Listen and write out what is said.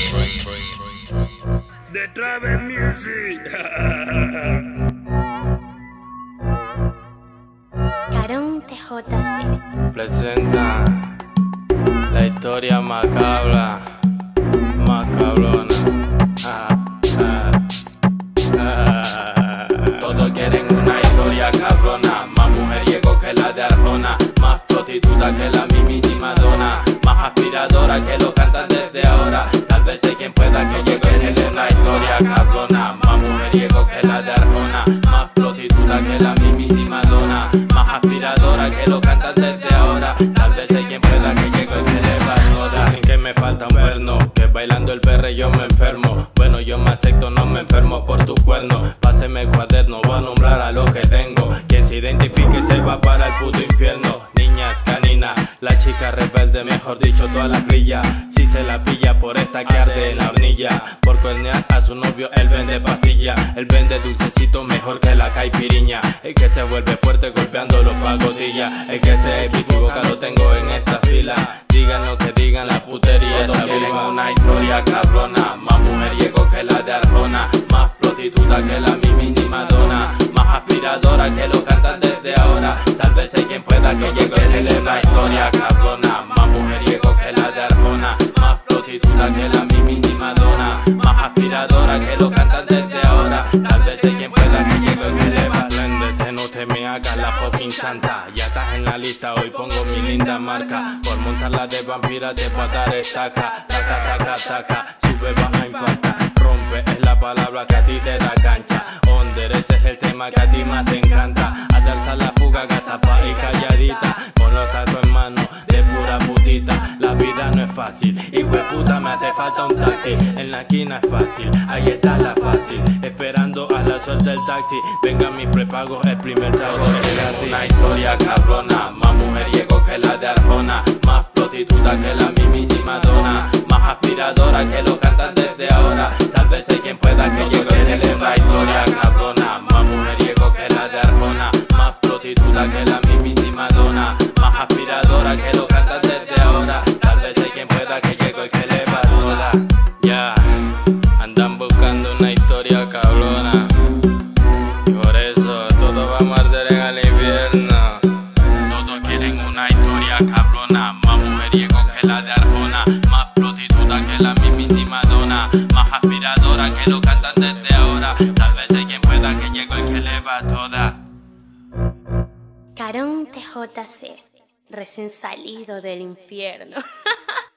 The Travel Music. Carón TJC presenta la historia macabra, macabrona. Todos quieren una historia cabrona, más mujeriego que la de Arjona, más prostituta que la mismísima dona, más aspiradora que lo cantan desde ahora. Sálvese quien pueda que llegue en una historia cabrona, más mujeriego que la de Arjona, más prostituta que la mismísima dona, más aspiradora que lo cantan desde ahora. Sálvese quien pueda que llegue el que le va toda. Dicen que me falta un perno, que bailando el perre yo me enfermo. Bueno, yo me acepto, no me enfermo por tus cuernos. Páseme el cuaderno, voy a nombrar a lo que tengo. Quien se identifique se va para el puto infierno. Niñas caninas, la chica rebelde, mejor dicho toda la grilla. Si se la pilla por esta que arde en la hornilla, por cuernear a su novio él vende pastilla. Él vende dulcecito mejor que la caipiriña. El que se vuelve fuerte golpeando los pagodillas. El que se equivoca lo tengo en esta fila. Digan lo que digan, la putería está quieren una historia cabrona, más mujeriego que la de Arjona, más prostituta que la mismísima dona, más aspiradora que lo cantan desde ahora. Sálvese quien pueda que llegue en una historia cabrona, más mujeriego que la de Arjona, más prostituta que la mismísima dona, más aspiradora que lo cantan desde ahora. Sálvese quien pueda que llegue que le va. Préndete, no te me hagas la fucking santa. Ya estás en la lista, hoy pongo mi linda marca. Por montarla de vampira te va a dar estaca. Taca, taca, taca, sube, baja, impacta. Rompe es la palabra que a ti te da cancha. Onder, ese es el tema que a ti más te encanta. A darse a la fuga, gazapa y calladita, con los tacos en mano de pura putita. La vida no es fácil, hijo de puta, me hace falta un taxi. En la esquina es fácil, ahí está la fácil. Esperando a la suerte del taxi. Venga mis prepagos, el primer trago es gratis. Una historia cabrona, más mujeriego que la de Arjona, más prostituta que la mismísima dona, más aspiradora que lo cantan desde ahora. Sálvese quien pueda que llegue en la historia cabrona, más mujeriego que la de Arjona, más prostituta que la mismísima dona, más aspiradora que lo cantan desde ahora. Sálvese quien pueda que llegue el que le va toda. Ya, andan buscando una historia cabrona, y por eso todos vamos a arder en el infierno. Todos quieren una historia cabrona, más mujeriego que la de Arjona, más prostituta que la mismísima dona, más aspiradora que lo cantan desde ahora. Sálvese quien pueda que llegue el que le va toda. Carón TJC, recién salido del infierno.